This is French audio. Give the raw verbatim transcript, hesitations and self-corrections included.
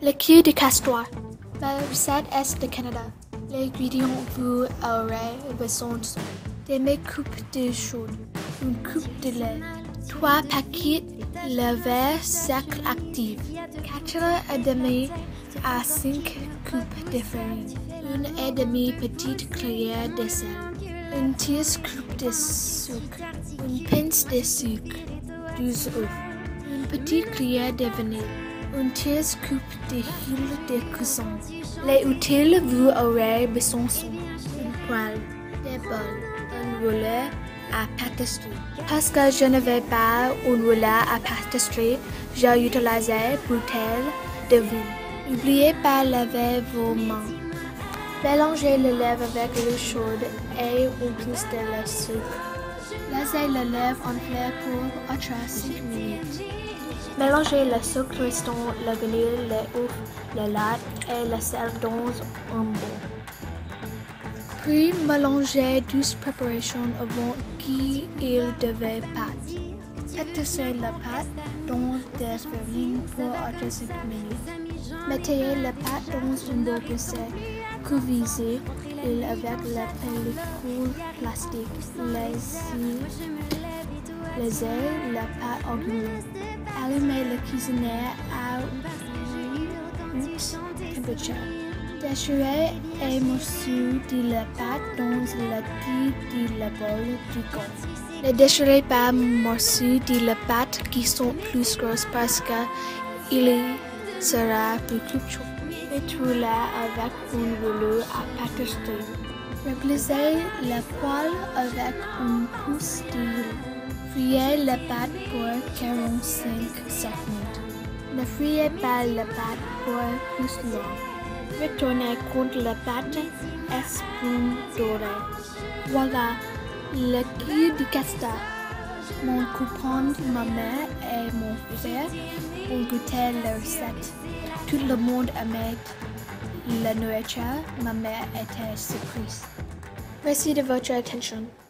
Les Queues de Castor. Ma recette est de Canada. Les ingrédients vous aurez besoin de mes coupes d'eau chaude, une coupe de lait, trois paquets de levure sec active, quatre et demi à cinq coupes de farine, une et demie petite cuillère de sel, une tiers coupe de sucre, une pince de sucre, douze œufs, une petite cuillère de vanille, une tiers coupe de huile de cuisson. Les ustensiles vous aurez besoin sont une poêle, des bols, un rouleur à pâtisserie. Parce que je ne vais pas un rouleur à pâtisserie, j'ai utilisé bouteille de vin. N'oubliez pas de laver vos mains. Mélangez le lait avec l'eau chaude et un peu de le sucre. Laissez le lait enfler pour autre cinq minutes. Mélangez le sucre restant, la vanille, les œufs, le lait et le sel dans un bol. Puis mélangez douze préparations avant qu'il devait pâte. Pétissez la pâte dans des farines pour autre cinq minutes. Mettez la pâte dans un bol poussé. Couvrez-le avec la pellicule plastique. Laissez les œufs, la pâte augmente. Allumez le cuisinière à haute température. Déchirez et morceaux de la pâte dans le cul de la bol du gâteau. Ne déchirez pas morceaux de la pâte qui sont plus grosses parce qu'il sera plus chaud. Faites-le avec un rouleau à pâtisserie. Réglez la poêle avec une pousse d'huile. Friez la pâte pour quarante-cinq minutes. Ne friez pas la pâte pour plus longtemps. Retournez contre la pâte espune dorée. Voilà, le queue de castor. Mon copain, ma mère et mon frère ont goûté la recette. Tout le monde aimait la nourriture. Ma mère était surprise. Merci de votre attention.